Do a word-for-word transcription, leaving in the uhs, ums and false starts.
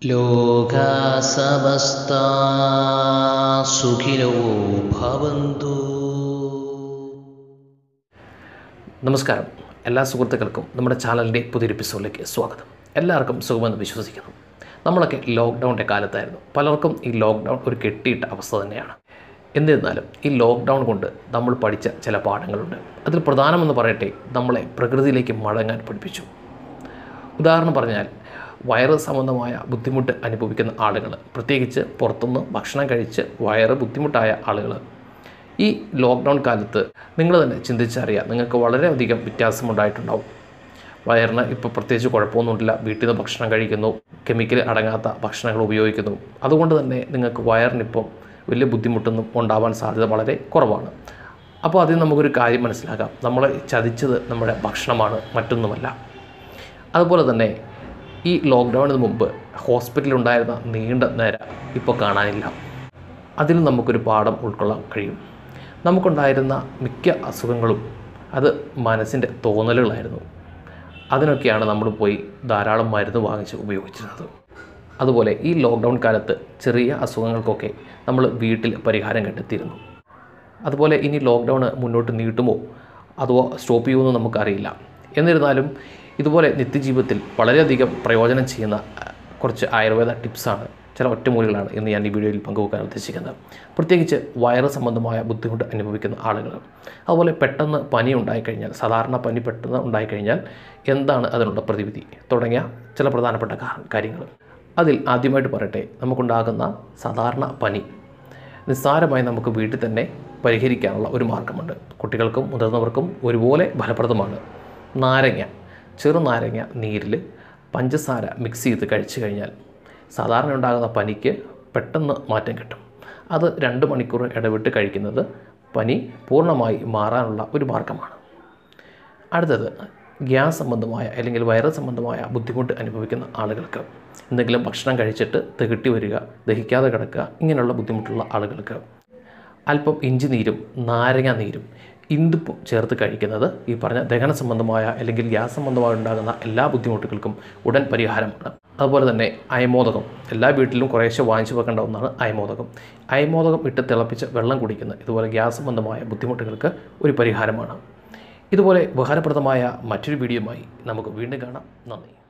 ലോകാ സമസ്താ സുഖിനോ ഭവന്തു. നമസ്കാരം, എല്ലാ സുഹൃത്തുക്കൾക്കും നമ്മുടെ ചാനലിൻ്റെ പുതിയൊരു എപ്പിസോഡിലേക്ക് സ്വാഗതം. എല്ലാവർക്കും സുഖമെന്ന് വിശ്വസിക്കുന്നു. നമ്മളൊക്കെ ലോക്ക്ഡൗണിൻ്റെ കാലത്തായിരുന്നു. പലർക്കും ഈ ലോക്ക്ഡൗൺ ഒരു കെട്ടിയിട്ട അവസ്ഥ തന്നെയാണ്. എന്നിരുന്നാലും ഈ ലോക്ക്ഡൗൺ കൊണ്ട് നമ്മൾ പഠിച്ച ചില പാഠങ്ങളുണ്ട്. അതിൽ പ്രധാനമെന്ന് പറയട്ടെ, നമ്മളെ പ്രകൃതിയിലേക്ക് മടങ്ങാൻ പഠിപ്പിച്ചു. ഉദാഹരണം പറഞ്ഞാൽ, വയറ് സംബന്ധമായ ബുദ്ധിമുട്ട് അനുഭവിക്കുന്ന ആളുകൾ, പ്രത്യേകിച്ച് പുറത്തുനിന്ന് ഭക്ഷണം കഴിച്ച് വയറ് ബുദ്ധിമുട്ടായ ആളുകൾ, ഈ ലോക്ക്ഡൗൺ കാലത്ത് നിങ്ങൾ തന്നെ ചിന്തിച്ചറിയാം, നിങ്ങൾക്ക് വളരെയധികം വ്യത്യാസമുണ്ടായിട്ടുണ്ടാവും. വയറിന് ഇപ്പോൾ പ്രത്യേകിച്ച് കുഴപ്പമൊന്നുമില്ല, വീട്ടിൽ നിന്ന് ഭക്ഷണം കഴിക്കുന്നു, കെമിക്കൽ അടങ്ങാത്ത ഭക്ഷണങ്ങൾ ഉപയോഗിക്കുന്നു. അതുകൊണ്ട് തന്നെ നിങ്ങൾക്ക് വയറിനിപ്പം വലിയ ബുദ്ധിമുട്ടൊന്നും ഉണ്ടാവാൻ സാധ്യത വളരെ കുറവാണ്. അപ്പോൾ അതിൽ നമുക്കൊരു കാര്യം മനസ്സിലാക്കാം, നമ്മളെ ചതിച്ചത് നമ്മുടെ ഭക്ഷണമാണ്, മറ്റൊന്നുമല്ല. അതുപോലെ തന്നെ ഈ ലോക്ക്ഡൗണിന് മുമ്പ് ഹോസ്പിറ്റലിലുണ്ടായിരുന്ന നീണ്ട നേര ഇപ്പോൾ കാണാനില്ല. അതിൽ നമുക്കൊരു പാഠം ഉൾക്കൊള്ളാൻ കഴിയും. നമുക്കുണ്ടായിരുന്ന മിക്ക അസുഖങ്ങളും അത് മനസ്സിൻ്റെ തോന്നലുകളായിരുന്നു. അതിനൊക്കെയാണ് നമ്മൾ പോയി ധാരാളം മരുന്ന് വാങ്ങിച്ച് ഉപയോഗിച്ചിരുന്നത്. അതുപോലെ ഈ ലോക്ക്ഡൗൺ കാലത്ത് ചെറിയ അസുഖങ്ങൾക്കൊക്കെ നമ്മൾ വീട്ടിൽ പരിഹാരം കണ്ടെത്തിയിരുന്നു. അതുപോലെ ഇനി ലോക്ക്ഡൗൺ മുന്നോട്ട് നീട്ടുമോ അതോ സ്റ്റോപ്പ് ചെയ്യുമെന്ന് നമുക്കറിയില്ല. എന്നിരുന്നാലും ഇതുപോലെ നിത്യജീവിതത്തിൽ വളരെയധികം പ്രയോജനം ചെയ്യുന്ന കുറച്ച് ആയുർവേദ ടിപ്സാണ്, ചില ഒറ്റമൂലികളാണ് ഇന്ന് ഞാൻ ഈ വീഡിയോയിൽ പങ്കുവെക്കാൻ ഉദ്ദേശിക്കുന്നത്. പ്രത്യേകിച്ച് വയറ് സംബന്ധമായ ബുദ്ധിമുട്ട് അനുഭവിക്കുന്ന ആളുകൾ, അതുപോലെ പെട്ടെന്ന് പനി ഉണ്ടായിക്കഴിഞ്ഞാൽ, സാധാരണ പനി പെട്ടെന്ന് ഉണ്ടായിക്കഴിഞ്ഞാൽ എന്താണ് അതിനുള്ള പ്രതിവിധി തുടങ്ങിയ ചില പ്രധാനപ്പെട്ട കാര്യങ്ങൾ. അതിൽ ആദ്യമായിട്ട് പറയട്ടെ, നമുക്കുണ്ടാകുന്ന സാധാരണ പനി നിസ്സാരമായി നമുക്ക് വീട്ടിൽ തന്നെ പരിഹരിക്കാനുള്ള ഒരു മാർഗമുണ്ട്. കുട്ടികൾക്കും മുതിർന്നവർക്കും ഒരുപോലെ ഫലപ്രദമാണ്. നാരങ്ങ, ചെറുനാരങ്ങ നീരിൽ പഞ്ചസാര മിക്സ് ചെയ്ത് കഴിച്ചു കഴിഞ്ഞാൽ സാധാരണ ഉണ്ടാകുന്ന പനിക്ക് പെട്ടെന്ന് മാറ്റം കിട്ടും. അത് രണ്ട് മണിക്കൂർ ഇടവിട്ട് കഴിക്കുന്നത് പനി പൂർണ്ണമായി മാറാനുള്ള ഒരു മാർഗമാണ്. അടുത്തത്, ഗ്യാസ് സംബന്ധമായ അല്ലെങ്കിൽ വയറ് സംബന്ധമായ ബുദ്ധിമുട്ട് അനുഭവിക്കുന്ന ആളുകൾക്ക്, എന്തെങ്കിലും ഭക്ഷണം കഴിച്ചിട്ട് തികട്ടി വരിക, ദഹിക്കാതെ കിടക്കുക, ഇങ്ങനെയുള്ള ബുദ്ധിമുട്ടുള്ള ആളുകൾക്ക് അല്പം ഇഞ്ചി നീരും നാരങ്ങ നീരും ഇന്ദുപ്പും ചേർത്ത് കഴിക്കുന്നത് ഈ പറഞ്ഞ ദഹന സംബന്ധമായ അല്ലെങ്കിൽ ഗ്യാസ് സംബന്ധമായി ഉണ്ടാകുന്ന എല്ലാ ബുദ്ധിമുട്ടുകൾക്കും ഉടൻ പരിഹാരമാണ്. അതുപോലെ തന്നെ അയമോദകം, എല്ലാ വീട്ടിലും കുറേശ്ശെ വാങ്ങിച്ചു വെക്കേണ്ട ഒന്നാണ് അയമോദകം. അയമോദകം ഇട്ട് തിളപ്പിച്ച് വെള്ളം കുടിക്കുന്നത് ഇതുപോലെ ഗ്യാസ് സംബന്ധമായ ബുദ്ധിമുട്ടുകൾക്ക് ഒരു പരിഹാരമാണ്. ഇതുപോലെ ഉപകാരപ്രദമായ മറ്റൊരു വീഡിയോയുമായി നമുക്ക് വീണ്ടും കാണാം. നന്ദി.